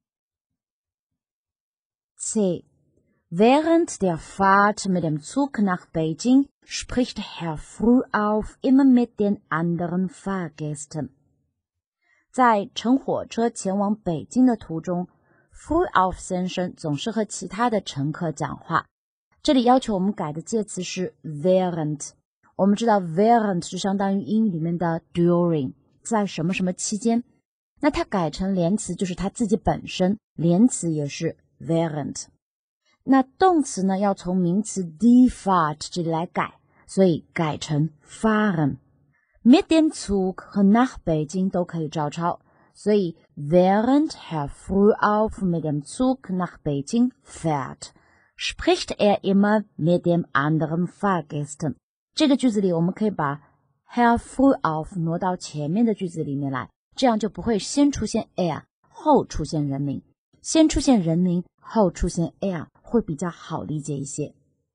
[SPEAKER 2] C. Während der Fahrt mit dem Zug nach Beijing spricht Herr Frühauf immer mit den anderen Fahrgästen. 在乘火车前往北京的途中，Frühauf 先生总是和其他的乘客讲话。这里要求我们改的介词是 während。我们知道 während 就相当于英语里面的 during， 在什么什么期间。那它改成连词就是它自己本身，连词也是 während。那动词呢，要从名词 die Fahrt 这里来改，所以改成 fahren。Mit dem Zug 和 nach Beijing 都可以照抄。所以 während Herr Frühauf mit dem Zug nach Beijing fährt, spricht er immer mit dem anderen Fahrgästen. 这个句子里我们可以把 Herr Frühauf 挪到前面的句子里面来，这样就不会先出现 er 后出现人名，先出现人名后出现 er 会比较好理解一些。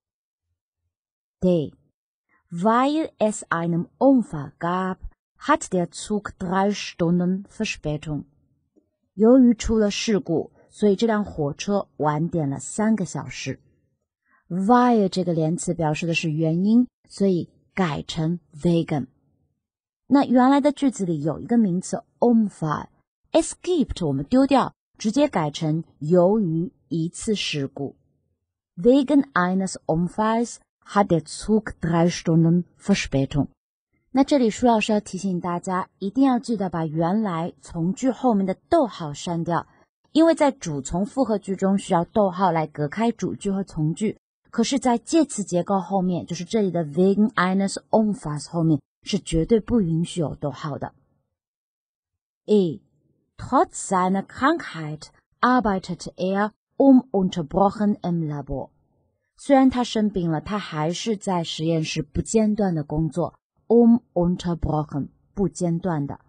[SPEAKER 2] D. Weil es einen Unfall gab,hat der Zug drei Stunden Verspätung. 由于出了事故，所以这辆火车晚点了三个小时。Weil 这个连词表示的是原因，所以改成 wegen。那原来的句子里有一个名词 Unfall， es gibt 我们丢掉，直接改成由于一次事故。Wegen eines Unfalls hat der Zug drei Stunden Verspätung。那这里舒老师要提醒大家，一定要记得把原来从句后面的逗号删掉，因为在主从复合句中需要逗号来隔开主句和从句，可是在介词结构后面，就是这里的 wegen eines Unfalls 后面是绝对不允许有逗号的。E. Trotz seiner Krankheit arbeitet er ununterbrochen im Labor. 虽然他生病了，他还是在实验室不间断的工作。ununterbrochen 不间断的。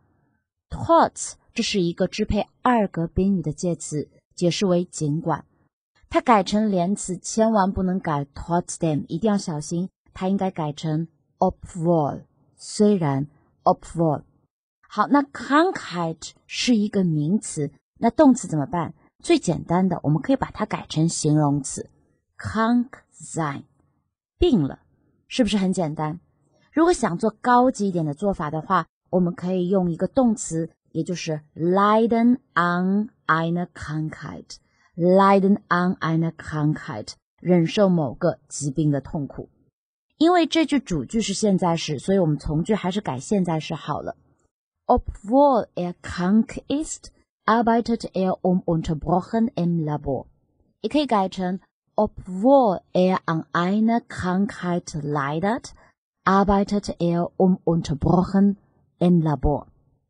[SPEAKER 2] Trotz 这是一个支配二格宾语的介词，解释为尽管。它改成连词千万不能改 trotzdem， 一定要小心，它应该改成 obwohl， 虽然 obwohl。 好，那 Krankheit 是一个名词，那动词怎么办？最简单的，我们可以把它改成形容词 krank sein， 病了，是不是很简单？如果想做高级一点的做法的话，我们可以用一个动词，也就是 leiden an einer Krankheit， leiden an einer Krankheit， 忍受某个疾病的痛苦。因为这句主句是现在时，所以我们从句还是改现在时好了。Obwohl er krank ist, arbeitet er ununterbrochen im Labor。 也可以改成 Obwohl er an einer Krankheit leidet, arbeitet er ununterbrochen im Labor.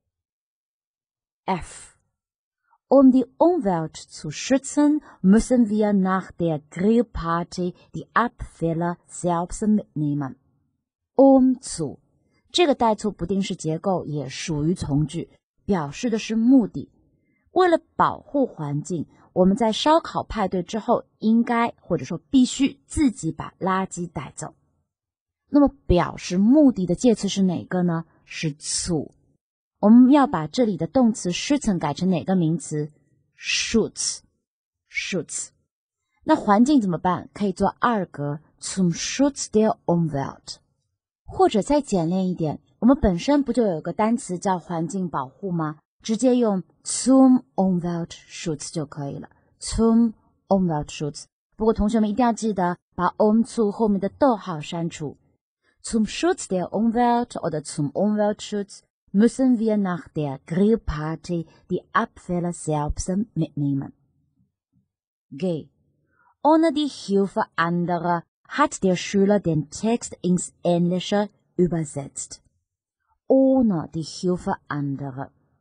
[SPEAKER 2] F. Um die Umwelt zu schützen, müssen wir nach der Grillparty die Abfälle selbst mitnehmen. Um zu 这个代词不定式结构也属于从句，表示的是目的。为了保护环境，我们在烧烤派对之后应该或者说必须自己把垃圾带走。那么表示目的的介词是哪个呢？是 zu。 我们要把这里的动词 schützen 改成哪个名词？ Schutz Schutz。 那环境怎么办？可以做二格 zum Schutz der Umwelt。 或者再简练一点，我们本身不就有个单词叫环境保护吗？直接用 zum Umweltschutz 就可以了， zum Umweltschutz。 不过同学们一定要记得把 um zu 后面的逗号删除。 Zum Schutz der Umwelt oder zum Umweltschutz müssen wir nach der Grillparty die Abfälle selbst mitnehmen. G. Ohne die Hilfe anderer hat der Schüler den Text ins Englische übersetzt. Ohne die Hilfe anderer.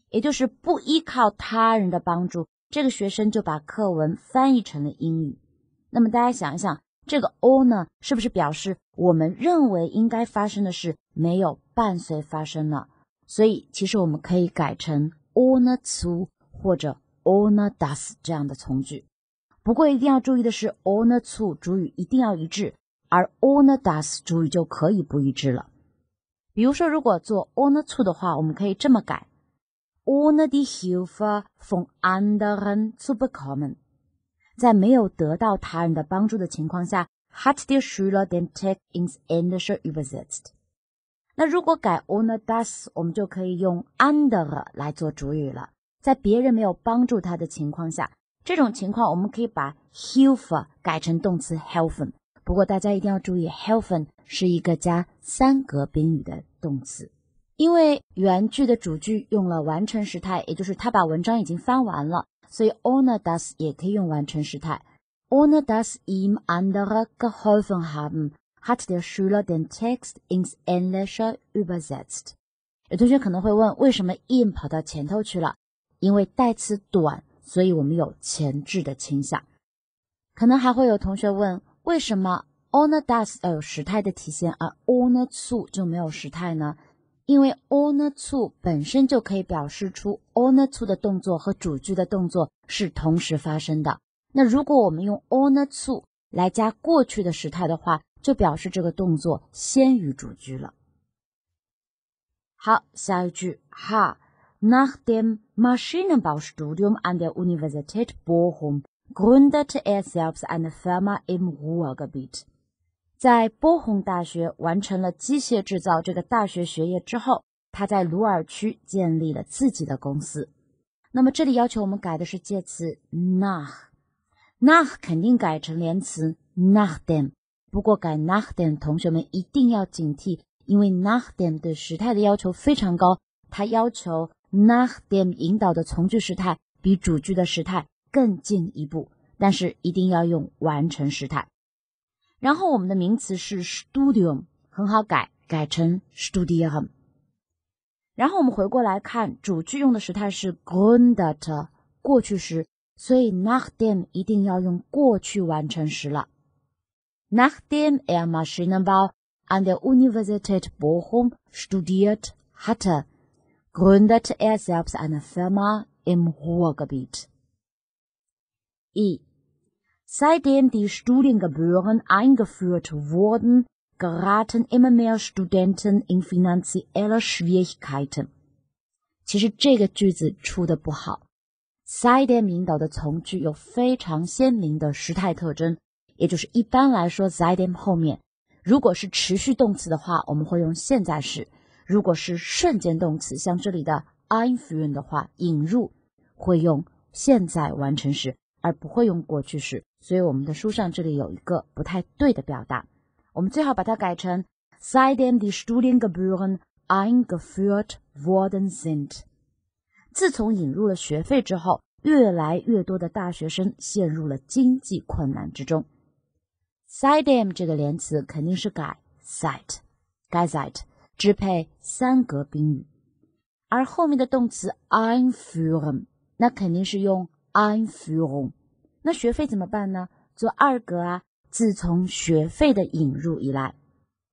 [SPEAKER 2] 也就是不依靠他人的帮助，这个学生就把课文翻译成了英语。那么大家想一想，这个 ohne 是不是表示我们认为应该发生的事没有伴随发生呢？所以其实我们可以改成 ohne zu 或者 ohne das 这样的从句。不过一定要注意的是 ohne zu 主语一定要一致，而 ohne das 主语就可以不一致了。比如说如果做 ohne zu 的话，我们可以这么改， ohne die Hilfe von anderen zu bekommen。 在没有得到他人的帮助的情况下， hat der Schüler den Text ins Englische übersetzt。 那如果改 ohne das， 我们就可以用 andere 来做主语了。在别人没有帮助他的情况下，这种情况我们可以把 Hilfe 改成动词 helfen。 不过大家一定要注意， helfen 是一个加三格宾语的动词。因为原句的主句用了完成时态，也就是他把文章已经翻完了，所以 ohne das 也可以用完成时态。 Ohne dass ihm andere geholfen haben, hat der Schüler den Text ins Englische übersetzt。 有同学可能会问，为什么 in 跑到前头去了？因为代词短，所以我们有前置的倾向。可能还会有同学问，为什么 ohne das 要有时态的体现，而 ohne zu 就没有时态呢？因为 ohne zu 本身就可以表示出 ohne zu 的动作和主句的动作是同时发生的。那如果我们用 ohne zu 来加过去的时态的话，就表示这个动作先于主句了。好，下一句哈。Nach dem Maschinenbaustudium an der Universität Bochum gründete er selbst eine Firma im Ruhrgebiet。 在波鸿大学完成了机械制造这个大学学业之后，他在鲁尔区建立了自己的公司。那么这里要求我们改的是介词 nach， nach 肯定改成连词 nachdem， 不过改 nachdem 同学们一定要警惕，因为 nachdem 对时态的要求非常高，它要求 nachdem 引导的从句时态比主句的时态更进一步，但是一定要用完成时态。然后我们的名词是 Studium， 很好改，改成 Studieren。 然后我们回过来看，主句用的时态是 gründete 过去时，所以 nachdem 一定要用过去完成时了。 Nachdem er Maschinenbau an der Universität Bochum studiert hatte, gründete er selbst eine Firma im Ruhrgebiet. I. Seitdem die Studiengebühren eingeführt wurden, geraten immer mehr Studenten in finanzielle Schwierigkeiten. 其实这个句子出的不好。Seitdem 引导的从句有非常鲜明的时态特征，也就是一般来说 seitdem 后面如果是持续动词的话，我们会用现在时；如果是瞬间动词，像这里的 einführen 的话，引入会用现在完成时，而不会用过去时。所以我们的书上这里有一个不太对的表达，我们最好把它改成 seitdem die Studiengebühren eingeführt worden sind。 自从引入了学费之后，越来越多的大学生陷入了经济困难之中。seitdem 这个连词肯定是改 seit， 改 seit 支配三格宾语，而后面的动词 einführen 那肯定是用 Einführung。 那学费怎么办呢？做二格啊，自从学费的引入以来。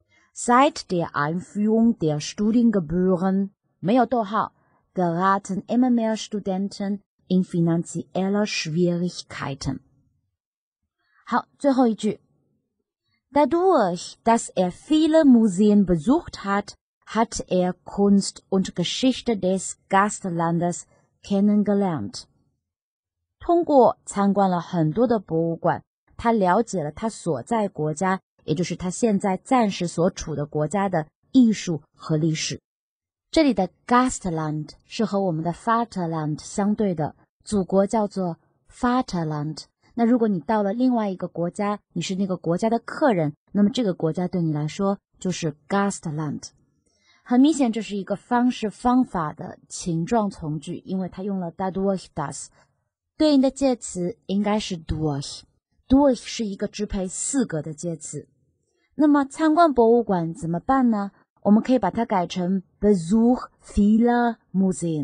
[SPEAKER 2] Seit der Einführung der Studiengebühren 没有逗号 geraten immer mehr Studenten in finanzielle Schwierigkeiten。 好，最后一句。Dadurch, dass er viele Museen besucht hat, hat er Kunst und Geschichte des Gastlandes kennengelernt。 通过参观了很多的博物馆，他了解了他所在国家，也就是他现在暂时所处的国家的艺术和历史。这里的 Gastland 是和我们的 Vaterland 相对的，祖国叫做 Vaterland。 那如果你到了另外一个国家，你是那个国家的客人，那么这个国家对你来说就是 Gastland。 很明显这是一个方式方法的情状从句，因为它用了 dadurch das， 对应的介词应该是 durch， durch 是一个支配四格的介词。那么参观博物馆怎么办呢？我们可以把它改成 Besuch vieler Museen，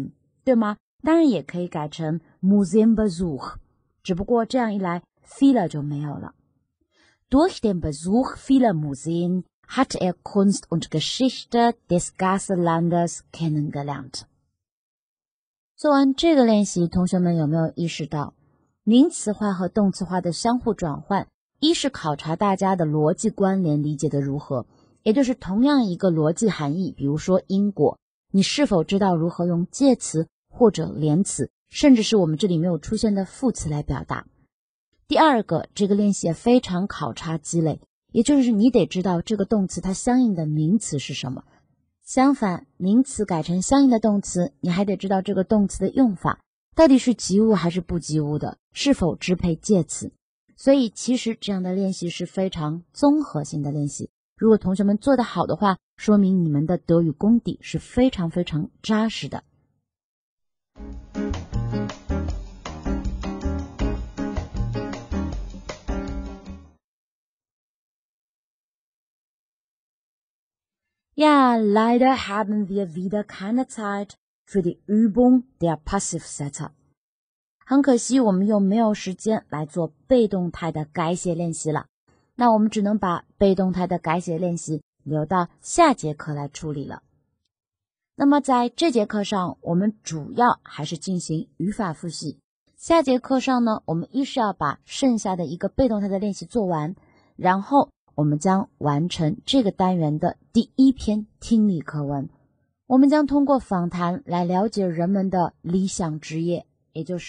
[SPEAKER 2] 对吗？当然也可以改成 Museumbesuch， 只不过这样一来 viele 就没有了。Durch den Besuch vieler Museen hat er Kunst und Geschichte des ganzen Landes kennengelernt。 做完这个练习，同学们有没有意识到名词化和动词化的相互转换，一是考察大家的逻辑关联理解的如何，也就是同样一个逻辑含义，比如说因果，你是否知道如何用介词或者连词，甚至是我们这里没有出现的副词来表达。第二个，这个练习也非常考察积累，也就是你得知道这个动词它相应的名词是什么。相反，名词改成相应的动词，你还得知道这个动词的用法，到底是及物还是不及物的，是否支配介词。所以其实这样的练习是非常综合性的练习。如果同学们做得好的话，说明你们的德语功底是非常非常扎实的。Ja, leider haben wir wieder keine Zeit für die Übung der Passivsätze。 很可惜，我们又没有时间来做被动态的改写练习了。那我们只能把被动态的改写练习留到下节课来处理了。那么在这节课上，我们主要还是进行语法复习。下节课上呢，我们一是要把剩下的一个被动态的练习做完，然后我们将完成这个单元的第一篇听力课文。我们将通过访谈来了解人们的理想职业，也就是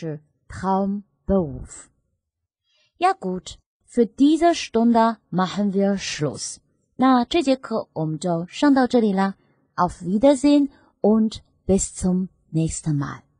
[SPEAKER 2] Traumberuf。 Ja gut, für diese Stunde machen wir Schluss。 那这节课我们就上到这里啦。Auf Wiedersehen und bis zum nächsten Mal。